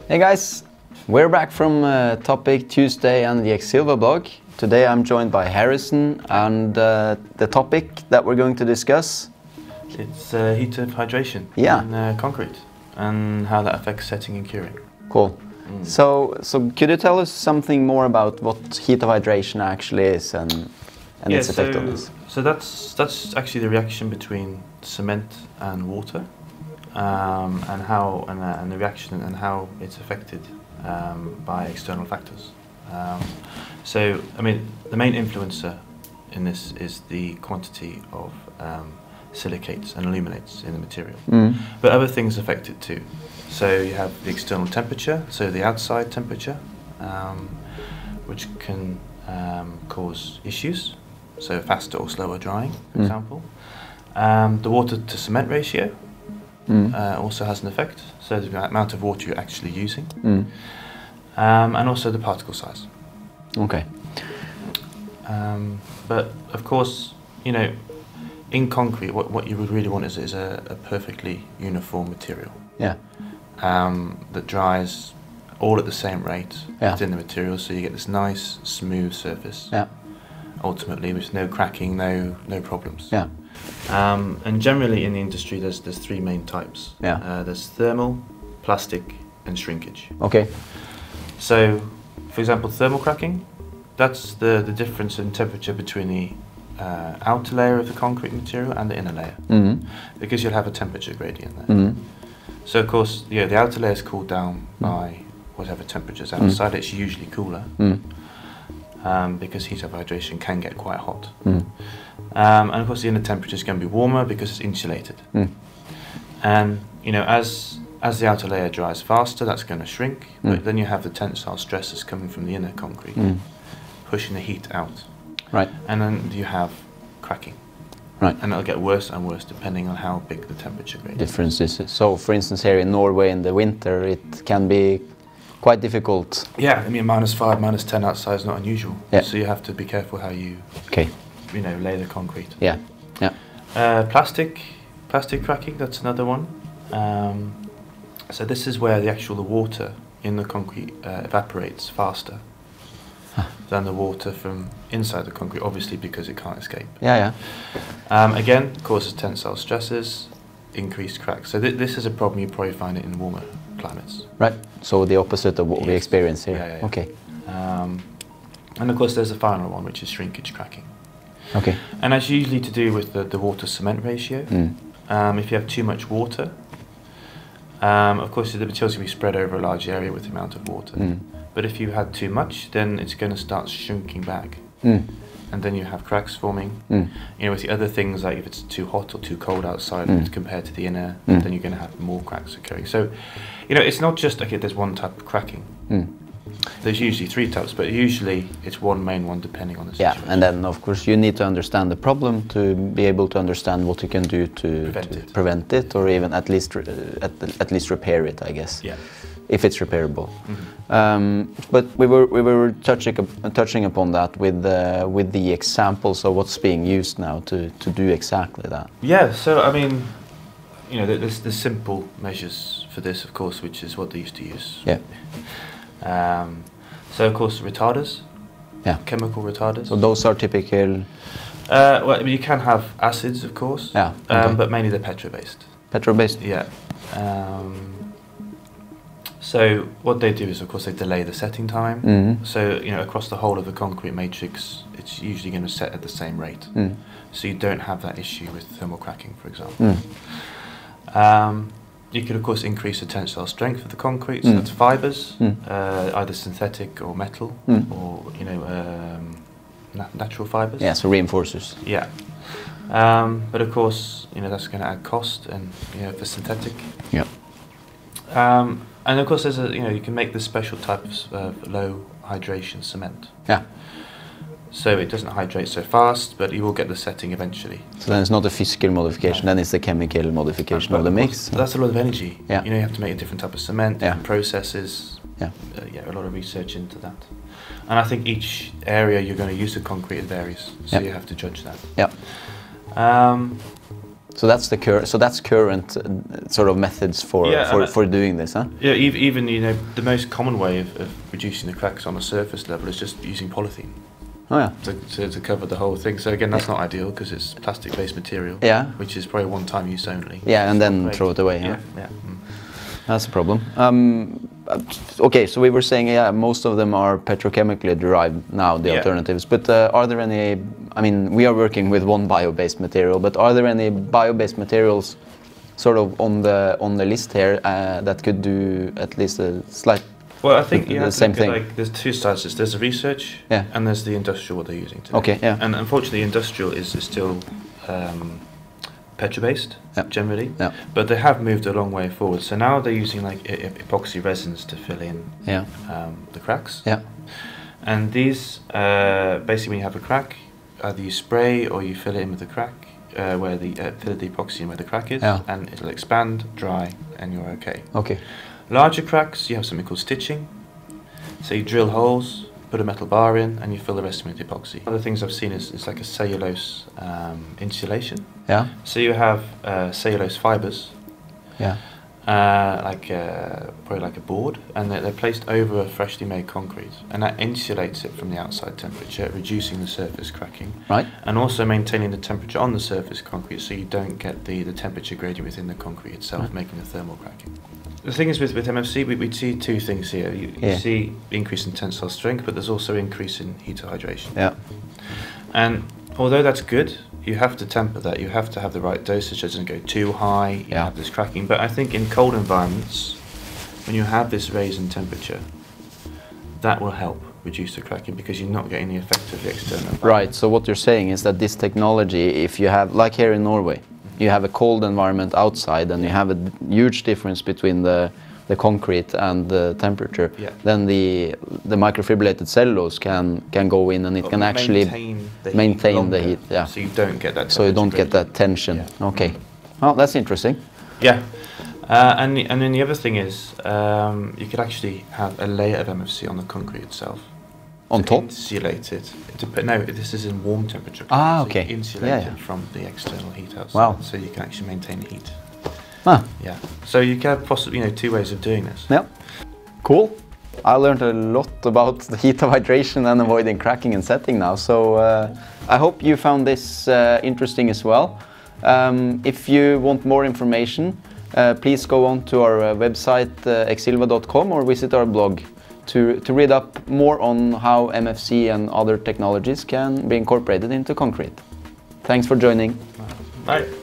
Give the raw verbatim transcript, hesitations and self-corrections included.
Hey guys, we're back from uh, Topic Tuesday and the Exilva blog. Today I'm joined by Harrison, and uh, the topic that we're going to discuss, it's uh, heat of hydration yeah. in uh, concrete and how that affects setting and curing. Cool. Mm. So, so could you tell us something more about what heat of hydration actually is and, and yeah, its effect so, on this? So that's that's actually the reaction between cement and water, um, and how and, uh, and the reaction and how it's affected um, by external factors. Um, so, I mean, the main influencer in this is the quantity of um, silicates and aluminates in the material, mm. but other things affect it too. So you have the external temperature, so the outside temperature, um, which can um, cause issues, so faster or slower drying, for mm. example. Um, the water to cement ratio mm. uh, also has an effect, so the amount of water you're actually using, mm. um, and also the particle size. Okay. Um, but of course, you know, in concrete, what, what you would really want is, is a, a perfectly uniform material. Yeah. Um, that dries all at the same rate yeah. within the material, so you get this nice, smooth surface. Yeah. Ultimately, with no cracking, no no problems. Yeah. Um, and generally in the industry, there's there's three main types. Yeah. Uh, there's thermal, plastic, and shrinkage. Okay. So, for example, thermal cracking, that's the the difference in temperature between the uh, outer layer of the concrete material and the inner layer, mm-hmm. because you'll have a temperature gradient there. Mm-hmm. So of course, yeah, the outer layer is cooled down mm. by whatever temperatures outside. Mm. It's usually cooler, mm. um, because heat of hydration can get quite hot. Mm. Um, and of course, the inner temperature is going to be warmer because it's insulated. Mm. And you know, as as the outer layer dries faster, that's going to shrink. Mm. But then you have the tensile stresses coming from the inner concrete, mm. pushing the heat out. Right. And then you have cracking. Right. And it'll get worse and worse depending on how big the temperature gradient is. Differences. So, for instance, here in Norway in the winter, it can be quite difficult. Yeah, I mean, minus five, minus ten outside is not unusual. Yeah. So you have to be careful how you, okay. you know, lay the concrete. Yeah. Yeah. Uh, plastic, plastic cracking. That's another one. Um, so this is where the actual the water in the concrete uh, evaporates faster than the water from inside the concrete, obviously because it can't escape. Yeah, yeah. Um, again, causes tensile stresses, increased cracks. So th this is a problem you probably find it in warmer climates. Right. So the opposite of what yes. we experience here. Yeah, yeah, yeah. Okay. Um, and of course, there's a final one, which is shrinkage cracking. Okay. And that's usually to do with the, the water-cement ratio. Mm. Um, if you have too much water, um, of course, the materials can be spread over a large area with the amount of water. Mm. But if you had too much, then it's going to start shrinking back. Mm. And then you have cracks forming. Mm. You know, with the other things, like if it's too hot or too cold outside mm. compared to the inner, mm. then you're going to have more cracks occurring. So, you know, it's not just, okay, there's one type of cracking. Mm. There's usually three types, but usually it's one main one depending on the situation. Yeah, and then of course you need to understand the problem to be able to understand what you can do to prevent, to it. prevent it, or even at least, uh, at, at least repair it, I guess. Yeah. If it's repairable. Mm-hmm. um, but we were we were touching touching upon that with uh, with the examples of what's being used now to to do exactly that. Yeah. So I mean, you know, there's the simple measures for this, of course, which is what they used to use. Yeah. Um, so of course, retarders. Yeah. Chemical retarders. So those are typical. Uh, well, I mean, you can have acids, of course. Yeah. Okay. Um, but mainly they're petro-based. Petro-based. Yeah. Um, So what they do is, of course, they delay the setting time. Mm-hmm. So, you know, across the whole of the concrete matrix, it's usually going to set at the same rate. Mm. So you don't have that issue with thermal cracking, for example. Mm. Um, you could, of course, increase the tensile strength of the concrete. So mm. that's fibres, mm. uh, either synthetic or metal, mm. or, you know, um, na natural fibres. Yeah, so reinforcers. Yeah. Um, but, of course, you know, that's going to add cost, and, you know, for synthetic. Yeah. Um, And of course, there's a, you know, you can make this special type of uh, low hydration cement. Yeah. So it doesn't hydrate so fast, but you will get the setting eventually. So then it's not a physical modification, no. Then it's the chemical modification of the mix. That's a lot of energy. Yeah. You know, you have to make a different type of cement, yeah. different processes. Yeah. Uh, yeah, a lot of research into that. And I think each area you're going to use the concrete varies, so yeah. you have to judge that. Yeah. Um, So that's the cur so that's current uh, sort of methods for yeah, for, for doing this, huh? Yeah, even, even you know the most common way of, of reducing the cracks on a surface level is just using polythene. Oh yeah. To, to, to cover the whole thing. So again, that's not ideal because it's plastic-based material. Yeah. Which is probably one-time use only. Yeah, and then great. throw it away. Yeah. Yeah. Yeah. Mm. That's a problem. Um, okay, so we were saying, yeah, most of them are petrochemically derived now, the Yeah. alternatives. But uh, are there any? I mean, we are working with one bio-based material, but are there any bio-based materials, sort of on the on the list here uh, that could do at least a slight? Well, I think the, you the have to same look at, thing. like there's two sides. There's the research, Yeah. and there's the industrial what they're using today. Okay, yeah. And unfortunately, industrial is, is still um, petro-based Yeah. generally, Yeah. but they have moved a long way forward. So now they're using like e epoxy resins to fill in Yeah. um, the cracks. Yeah. And these uh, basically, when you have a crack, either you spray or you fill it in with the crack, uh, where the uh, fill the epoxy in where the crack is, Yeah. and it'll expand, dry, and you're okay. Okay. Larger cracks, you have something called stitching. So you drill holes, put a metal bar in, and you fill the rest with epoxy. One of the things I've seen is, is like a cellulose um, insulation. Yeah. So you have uh, cellulose fibers, Yeah. uh, like uh, probably like a board, and they're, they're placed over a freshly made concrete, and that insulates it from the outside temperature, reducing the surface cracking, Right. and also maintaining the temperature on the surface concrete, so you don't get the, the temperature gradient within the concrete itself, Right. making the thermal cracking. The thing is with, with M F C, we, we see two things here. You, you Yeah. see increase in tensile strength, but there's also increase in heat hydration. Yeah. And although that's good, you have to temper that. You have to have the right dosage. It doesn't go too high. You Yeah. have this cracking. But I think in cold environments, when you have this raise in temperature, that will help reduce the cracking because you're not getting the effect of the external environment. Right. So what you're saying is that this technology, if you have, like here in Norway, you have a cold environment outside, and you have a huge difference between the the concrete and the temperature. Yeah. Then the the microfibrillated cellulose can can go in, and it But can actually maintain the heat maintain the longer, heat. Yeah. So you don't get that. So you don't get temperature that tension. Yeah. Okay. Well, that's interesting. Yeah, uh, and the, and then the other thing is um, you could actually have a layer of M F C on the concrete itself. On to top? Insulate it. To, but no, this is in warm temperature. Ah, so you okay. insulate Yeah, it yeah. from the external heat outside. Wow. So you can actually maintain heat. Ah. Yeah. So you can have possibly you know two ways of doing this. Yeah. Cool. I learned a lot about the heat of hydration and avoiding cracking and setting now. So uh, I hope you found this uh, interesting as well. Um, if you want more information, uh, please go on to our uh, website uh, exilva dot com or visit our blog to, to read up more on how M F C and other technologies can be incorporated into concrete. Thanks for joining. Bye.